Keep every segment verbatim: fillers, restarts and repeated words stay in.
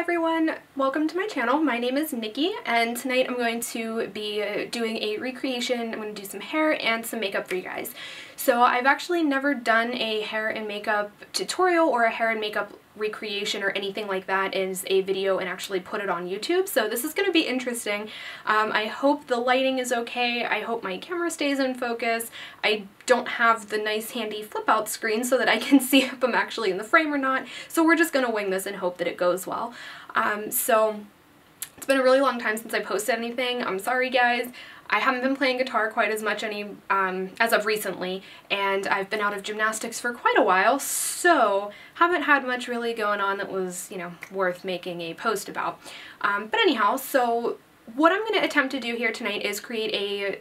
everyone, welcome to my channel. My name is Nikki and tonight I'm going to be doing a recreation. I'm going to do some hair and some makeup for you guys. So I've actually never done a hair and makeup tutorial or a hair and makeup recreation or anything like that as a video and actually put it on YouTube, so this is going to be interesting. Um, I hope the lighting is okay. I hope my camera stays in focus. I don't have the nice handy flip out screen so that I can see if I'm actually in the frame or not, so we're just going to wing this and hope that it goes well. Um, so it's been a really long time since I posted anything. I'm sorry guys. I haven't been playing guitar quite as much any um, as of recently, and I've been out of gymnastics for quite a while, so haven't had much really going on that was, you know, worth making a post about. Um, but anyhow, so what I'm going to attempt to do here tonight is create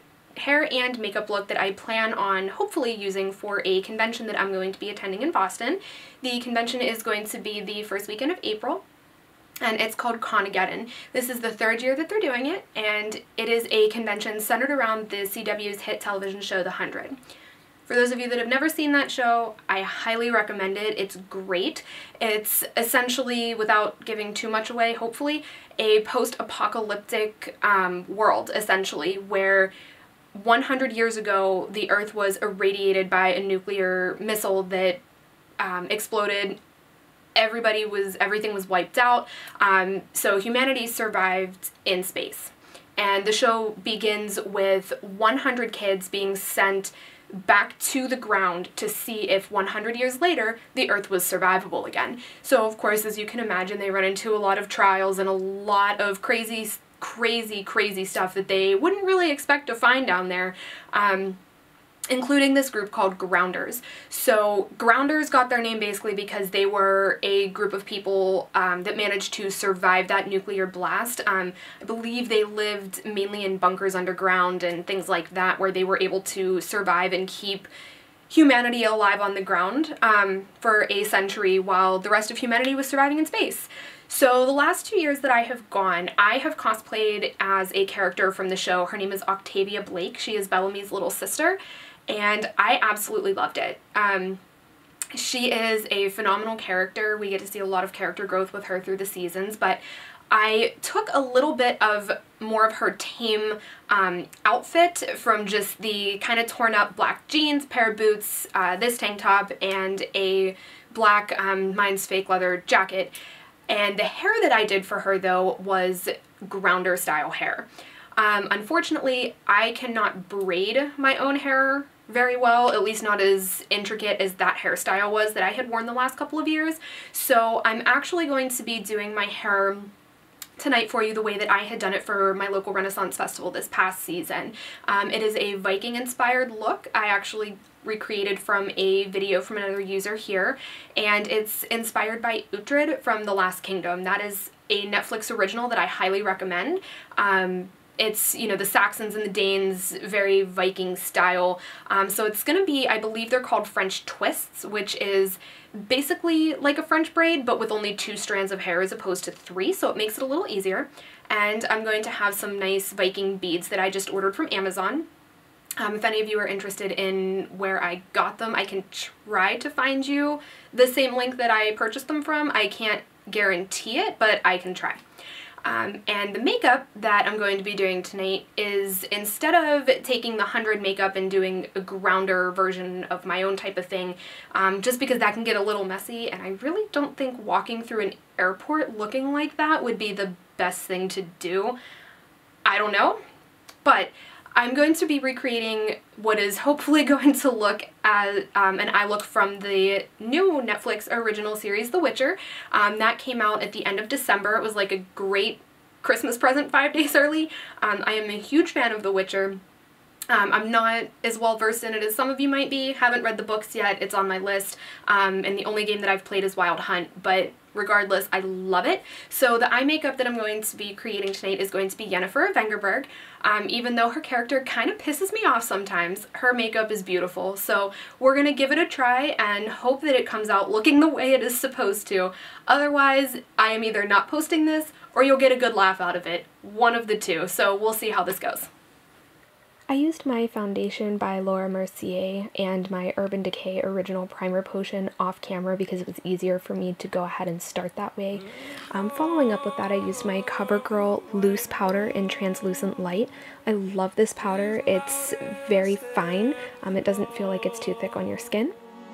a hair and makeup look that I plan on hopefully using for a convention that I'm going to be attending in Boston. The convention is going to be the first weekend of April, and it's called Conageddon. This is the third year that they're doing it, and it is a convention centered around the C W's hit television show The Hundred. For those of you that have never seen that show, I highly recommend it. It's great. It's essentially, without giving too much away, hopefully, a post-apocalyptic um, world, essentially, where one hundred years ago the Earth was irradiated by a nuclear missile that um, exploded. Everybody was, everything was wiped out, um, so humanity survived in space. And the show begins with one hundred kids being sent back to the ground to see if one hundred years later the Earth was survivable again. So of course, as you can imagine, they run into a lot of trials and a lot of crazy, crazy, crazy stuff that they wouldn't really expect to find down there. Um, including this group called Grounders. So Grounders got their name basically because they were a group of people um, that managed to survive that nuclear blast. Um, I believe they lived mainly in bunkers underground and things like that, where they were able to survive and keep humanity alive on the ground um, for a century while the rest of humanity was surviving in space. So the last two years that I have gone, I have cosplayed as a character from the show. Her name is Octavia Blake. She is Bellamy's little sister, and I absolutely loved it. Um, she is a phenomenal character. We get to see a lot of character growth with her through the seasons, but I took a little bit of more of her tame um, outfit from just the kind of torn up black jeans, pair of boots, uh, this tank top, and a black um, Mine's Fake leather jacket. And the hair that I did for her, though, was Grounder style hair. Um, unfortunately, I cannot braid my own hair very well, at least not as intricate as that hairstyle was that I had worn the last couple of years. So I'm actually going to be doing my hair tonight for you the way that I had done it for my local Renaissance Festival this past season. Um, it is a Viking inspired look. I actually recreated from a video from another user here, and it's inspired by Uthred from The Last Kingdom. That is a Netflix original that I highly recommend. Um, It's, you know, the Saxons and the Danes, very Viking style. Um, so it's going to be, I believe they're called French twists, which is basically like a French braid, but with only two strands of hair as opposed to three, so it makes it a little easier. And I'm going to have some nice Viking beads that I just ordered from Amazon. Um, if any of you are interested in where I got them, I can try to find you the same link that I purchased them from. I can't guarantee it, but I can try. Um, and the makeup that I'm going to be doing tonight is, instead of taking the hundred makeup and doing a Grounder version of my own type of thing, um, just because that can get a little messy, and I really don't think walking through an airport looking like that would be the best thing to do. I don't know, but I'm going to be recreating what is hopefully going to look as um, an eye look from the new Netflix original series, The Witcher. Um, that came out at the end of December. It was like a great Christmas present five days early. Um, I am a huge fan of The Witcher. Um, I'm not as well versed in it as some of you might be. Haven't read the books yet. It's on my list. Um, and the only game that I've played is Wild Hunt, but regardless, I love it. So the eye makeup that I'm going to be creating tonight is going to be Yennifer of Vengerberg. Um, even though her character kind of pisses me off sometimes, her makeup is beautiful. So we're going to give it a try and hope that it comes out looking the way it is supposed to. Otherwise, I am either not posting this or you'll get a good laugh out of it. One of the two. So we'll see how this goes. I used my foundation by Laura Mercier and my Urban Decay Original Primer Potion off camera because it was easier for me to go ahead and start that way. Um, following up with that, I used my CoverGirl Loose Powder in Translucent Light. I love this powder. It's very fine. Um, it doesn't feel like it's too thick on your skin.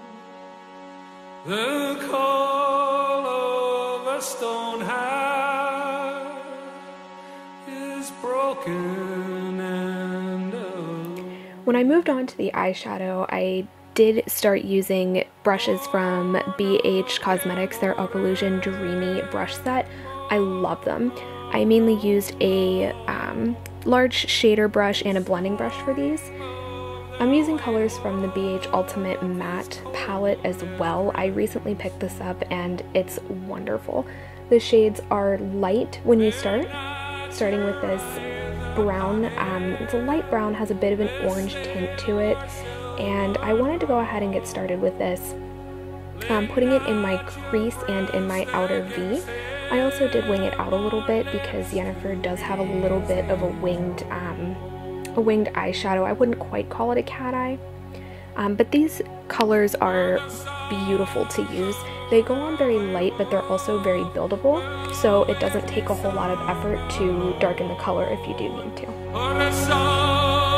The call of a stone heart is broken and alone. When I moved on to the eyeshadow, I did start using brushes from B H Cosmetics, their Illusion Dreamy brush set. I love them. I mainly used a um, large shader brush and a blending brush for these. I'm using colors from the B H Ultimate Matte palette as well. I recently picked this up and it's wonderful. The shades are light when you start, starting with this brown. Um, it's a light brown, has a bit of an orange tint to it, and I wanted to go ahead and get started with this, um, putting it in my crease and in my outer V. I also did wing it out a little bit because Yennifer does have a little bit of a winged um, a winged eyeshadow. I wouldn't quite call it a cat eye, um, but these colors are beautiful to use. They go on very light, but they're also very buildable, so it doesn't take a whole lot of effort to darken the color if you do need to.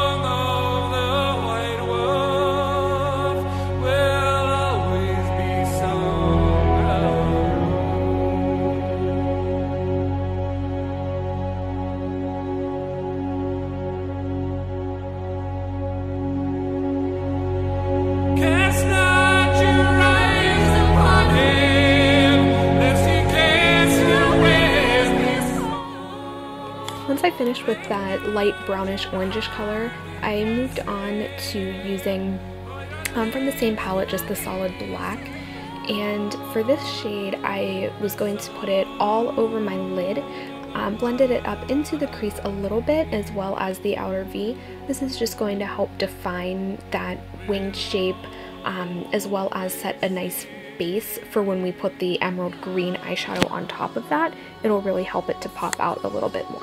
Once I finished with that light brownish orangish color, I moved on to using um, from the same palette, just the solid black. And for this shade, I was going to put it all over my lid, um, blended it up into the crease a little bit as well as the outer V. This is just going to help define that winged shape um, as well as set a nice base for when we put the emerald green eyeshadow on top of that. It'll really help it to pop out a little bit more.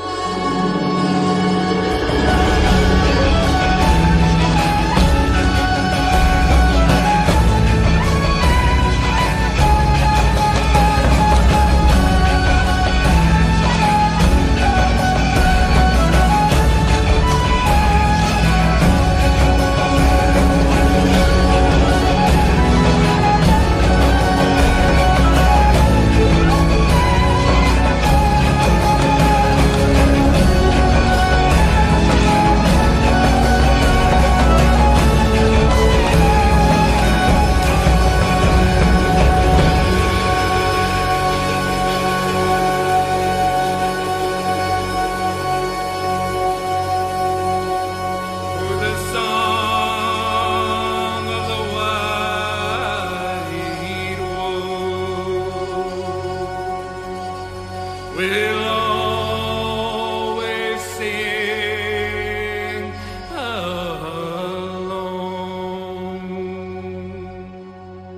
We'll always sing alone.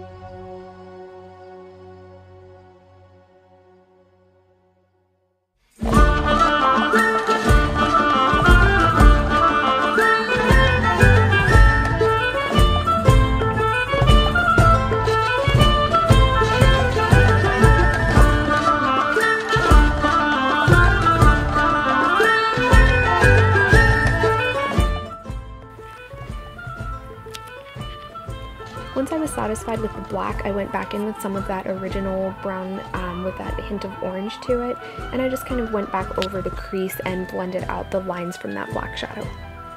Once I was satisfied with the black, I went back in with some of that original brown um, with that hint of orange to it, and I just kind of went back over the crease and blended out the lines from that black shadow.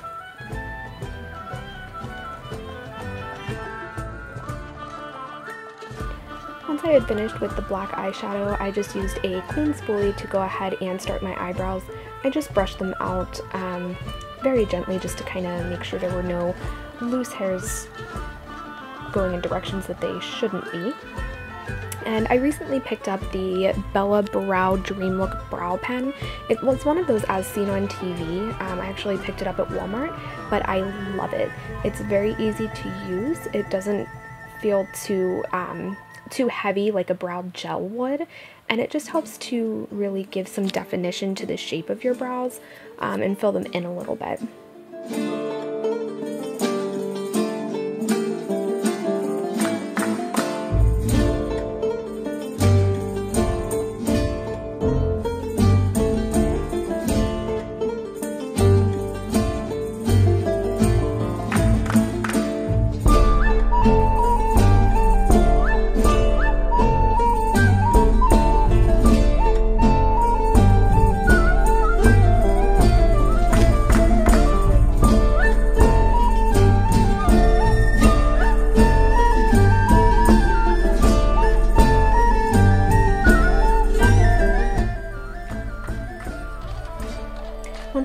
Once I had finished with the black eyeshadow, I just used a clean spoolie to go ahead and start my eyebrows. I just brushed them out um, very gently just to kind of make sure there were no loose hairs going in directions that they shouldn't be. And I recently picked up the Bella Brow Dream Look Brow Pen. It was one of those as seen on T V. Um, I actually picked it up at Walmart, but I love it. It's very easy to use. It doesn't feel too um, too heavy like a brow gel would, and it just helps to really give some definition to the shape of your brows um, and fill them in a little bit.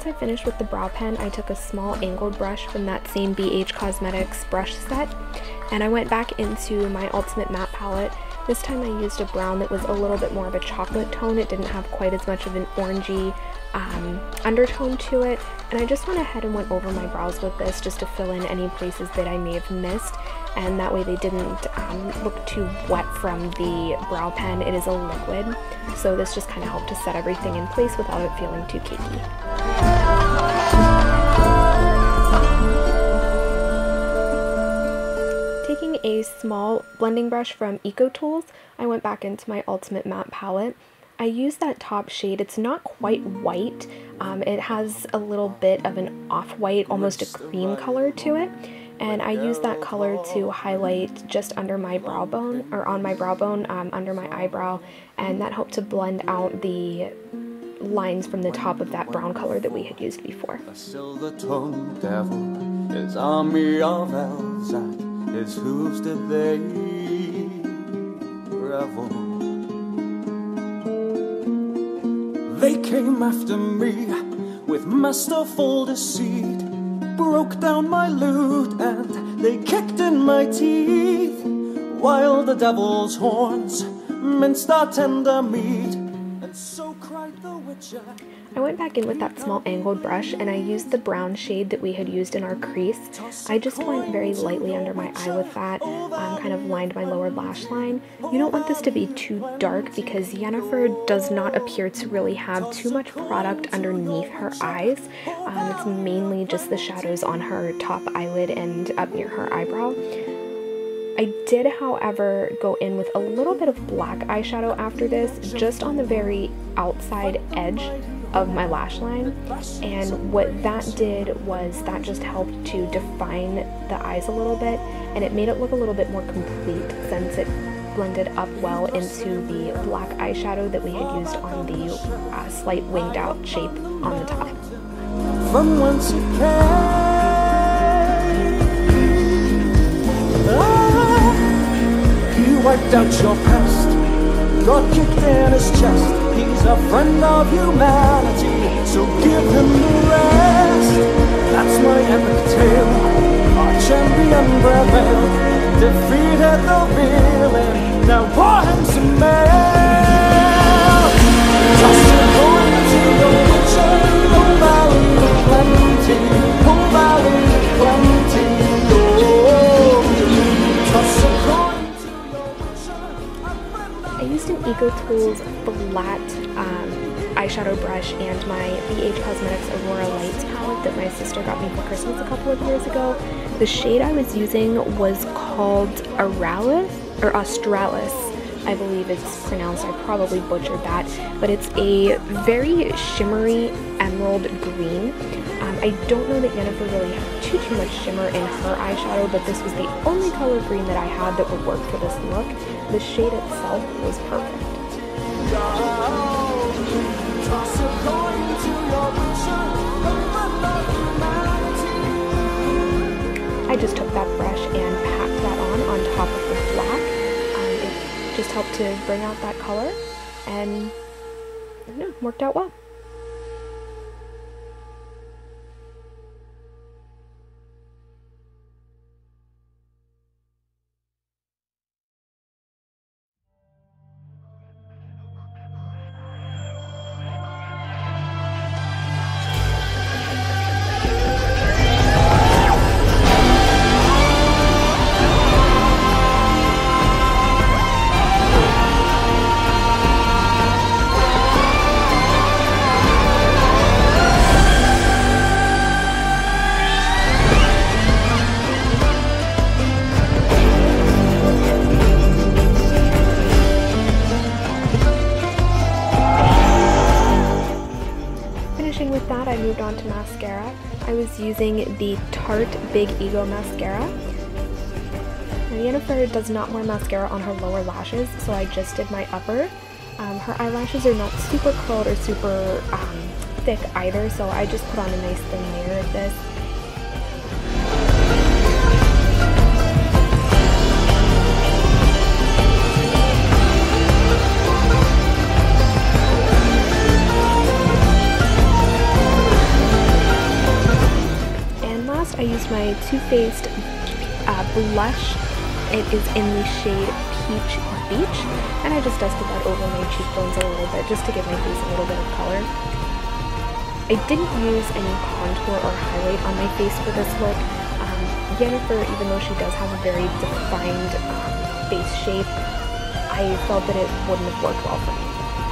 once I finished with the brow pen, I took a small angled brush from that same B H Cosmetics brush set, and I went back into my Ultimate Matte palette. This time I used a brown that was a little bit more of a chocolate tone. It didn't have quite as much of an orangey um, undertone to it, and I just went ahead and went over my brows with this just to fill in any places that I may have missed, and that way they didn't um, look too wet from the brow pen. It is a liquid, so this just kind of helped to set everything in place without it feeling too cakey. Taking a small blending brush from Eco Tools, I went back into my Ultimate Matte palette. I used that top shade. It's not quite white. Um, it has a little bit of an off-white, almost a cream color to it. And I used that color to highlight just under my brow bone, or on my brow bone, um, under my eyebrow, and that helped to blend out the lines from the top of that brown color that we had used before. A silver-tongued devil, his army of elves at his hooves did they revel. They came after me with masterful deceit, broke down my lute and they kicked in my teeth, while the devil's horns minced our tender meat, and so cried the witcher. I went back in with that small angled brush and I used the brown shade that we had used in our crease. I just went very lightly under my eye with that, um, kind of lined my lower lash line. You don't want this to be too dark because Yennifer does not appear to really have too much product underneath her eyes. Um, it's mainly just the shadows on her top eyelid and up near her eyebrow. I did, however, go in with a little bit of black eyeshadow after this, just on the very outside edge of my lash line, and what that did was that just helped to define the eyes a little bit, and it made it look a little bit more complete since it blended up well into the black eyeshadow that we had used on the uh, slight winged out shape on the top. From whence it came, he wiped out your past, got kicked in his chest. He's a friend of humanity, so give him the rest. That's my epic tale. Our champion prevailed, defeated the villain. Now pour him some ale. Toss a coin to the witcher, oh valley of plenty, oh valley of plenty. Oh, toss a coin to the witcher. I used an Eco Tools flat um, eyeshadow brush and my B H Cosmetics Aurora Lights palette that my sister got me for Christmas a couple of years ago. The shade I was using was called Auralis, or Australis, I believe it's pronounced. I probably butchered that, but it's a very shimmery emerald green. Um, I don't know that Yennifer really had too too much shimmer in her eyeshadow, but this was the only color green that I had that would work for this look. The shade itself was perfect. I just took that brush and packed that on on top of the black. Um, it just helped to bring out that color, and I don't know, worked out well. With that, I moved on to mascara. I was using the Tarte Big Ego mascara. Now, Yennifer does not wear mascara on her lower lashes, so I just did my upper. Um, her eyelashes are not super curled or super um, thick either, so I just put on a nice thin layer of this. my Too Faced uh, blush. It is in the shade Peach Beach, and I just dusted that over my cheekbones a little bit just to give my face a little bit of color. I didn't use any contour or highlight on my face for this look. Um, Yennifer, even though she does have a very defined um, face shape, I felt that it wouldn't have worked well for me.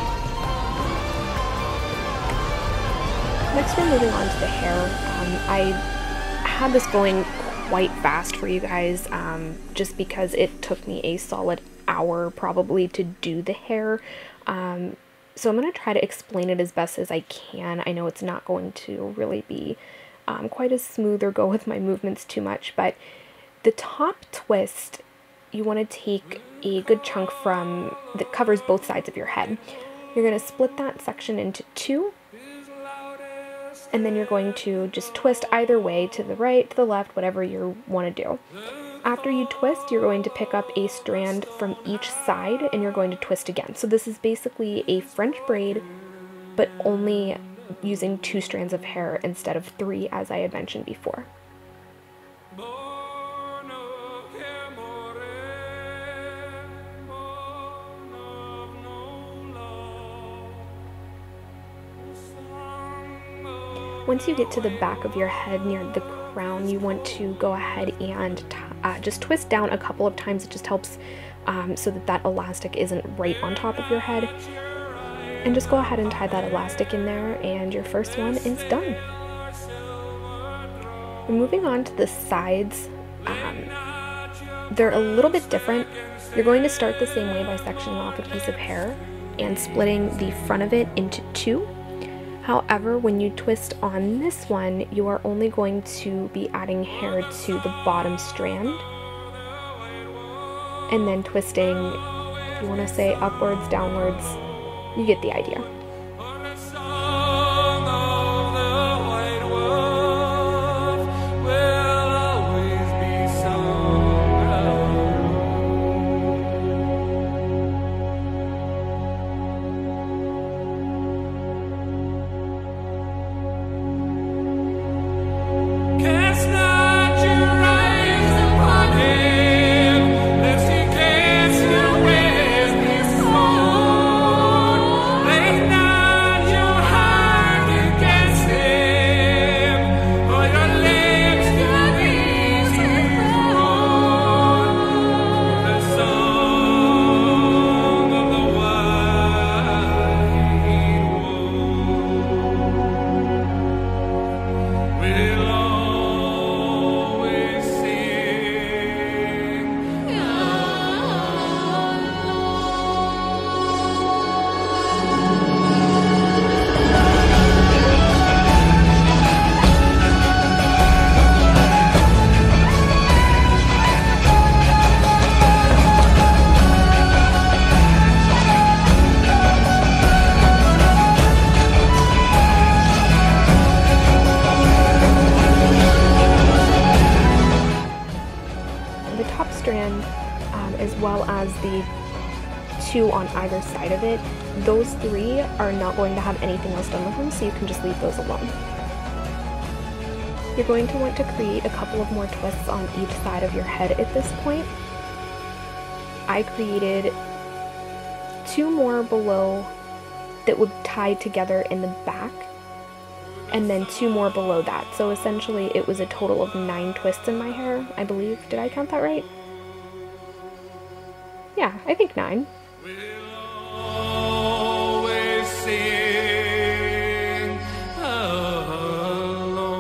Next we're moving on to the hair. Um, I had this going quite fast for you guys um, just because it took me a solid hour probably to do the hair. Um, so I'm going to try to explain it as best as I can. I know it's not going to really be um, quite as smooth or go with my movements too much, but the top twist, you want to take a good chunk from that covers both sides of your head. You're going to split that section into two, and then you're going to just twist either way, to the right, to the left, whatever you want to do. After you twist, you're going to pick up a strand from each side and you're going to twist again. So this is basically a French braid, but only using two strands of hair instead of three, as I had mentioned before. Once you get to the back of your head near the crown, you want to go ahead and uh, just twist down a couple of times. It just helps um, so that that elastic isn't right on top of your head. And just go ahead and tie that elastic in there, and your first one is done. We're moving on to the sides. Um, they're a little bit different. You're going to start the same way by sectioning off a piece of hair and splitting the front of it into two. However, when you twist on this one, you are only going to be adding hair to the bottom strand, and then twisting, if you want to say upwards, downwards, you get the idea. The two on either side of it, those three are not going to have anything else done with them, so you can just leave those alone. You're going to want to create a couple of more twists on each side of your head at this point. I created two more below that would tie together in the back, and then two more below that. So essentially it was a total of nine twists in my hair, I believe. Did I count that right? Yeah, I think nine. We'll always sing alone.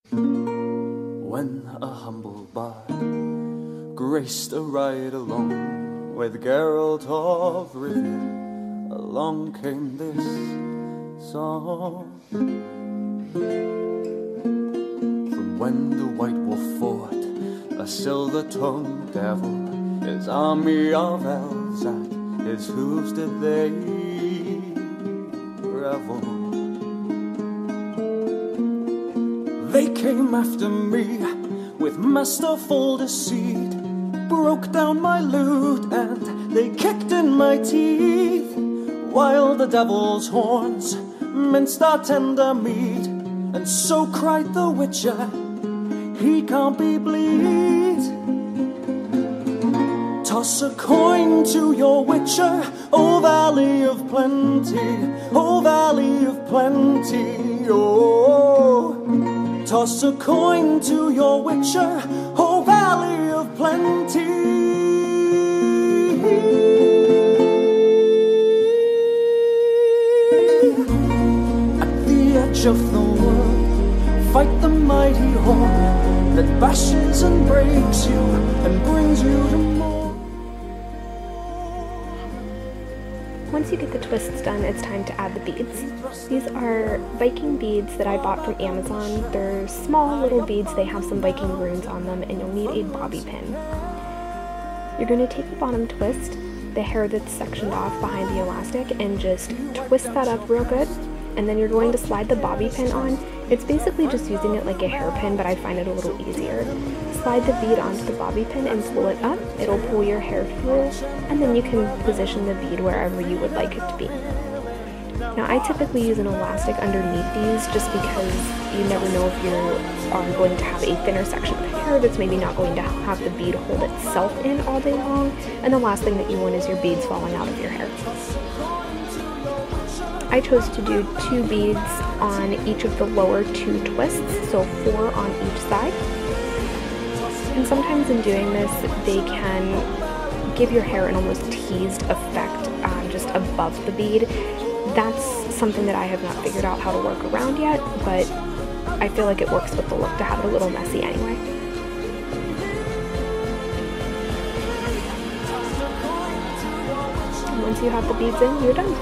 When a humble bard graced a ride along with Geralt of Rivia, along came this song. From when the White Wolf fought a silver-tongued devil, his army of elves at his hooves did they revel. They came after me with masterful deceit, broke down my lute and they kicked in my teeth, while the devil's horns minced our tender meat. And so cried the Witcher, he can't be bleed. Toss a coin to your Witcher, O Valley of Plenty, O Valley of Plenty, oh. Toss a coin to your Witcher, O Valley of Plenty. At the edge of the world, fight the mighty horde that bashes and breaks you and brings you to more. Once you get the twists done, it's time to add the beads. These are Viking beads that I bought from Amazon. They're small little beads, they have some Viking runes on them, and you'll need a bobby pin. You're going to take the bottom twist, the hair that's sectioned off behind the elastic, and just twist that up real good. And then you're going to slide the bobby pin on. It's basically just using it like a hairpin, but I find it a little easier. Slide the bead onto the bobby pin and pull it up. It'll pull your hair through, and then you can position the bead wherever you would like it to be. Now, I typically use an elastic underneath these just because you never know if you are going to have a thinner section of hair that's maybe not going to have the bead hold itself in all day long, and the last thing that you want is your beads falling out of your hair. I chose to do two beads on each of the lower two twists, so four on each side. And sometimes in doing this, they can give your hair an almost teased effect um, just above the bead. That's something that I have not figured out how to work around yet, but I feel like it works with the look to have it a little messy anyway. And once you have the beads in, you're done.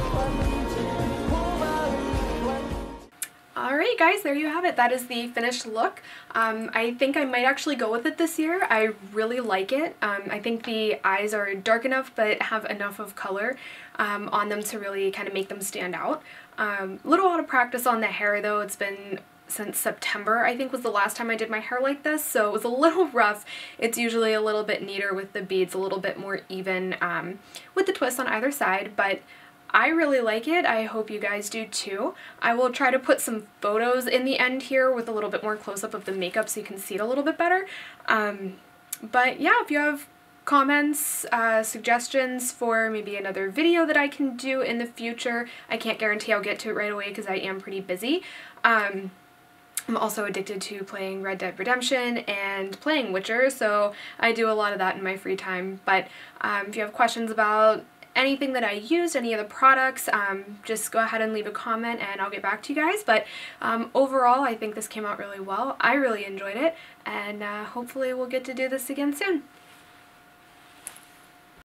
Alright guys, there you have it. That is the finished look. Um, I think I might actually go with it this year. I really like it. Um, I think the eyes are dark enough but have enough of color um, on them to really kind of make them stand out. Um, a little out of practice on the hair though. It's been since September, I think, was the last time I did my hair like this, so it was a little rough. It's usually a little bit neater with the beads, a little bit more even um, with the twists on either side, but I really like it. I hope you guys do too. I will try to put some photos in the end here with a little bit more close-up of the makeup so you can see it a little bit better. Um, but yeah, if you have comments, uh, suggestions for maybe another video that I can do in the future, I can't guarantee I'll get to it right away because I am pretty busy. Um, I'm also addicted to playing Red Dead Redemption and playing Witcher, so I do a lot of that in my free time. But um, if you have questions about anything that I used, any of the products, um, just go ahead and leave a comment and I'll get back to you guys. But um, overall, I think this came out really well. I really enjoyed it, and uh, hopefully we'll get to do this again soon.